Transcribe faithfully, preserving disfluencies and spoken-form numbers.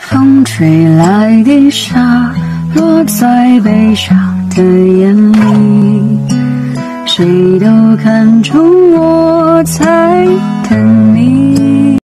风吹来的沙，落在悲伤的眼里，谁都看出我在等你。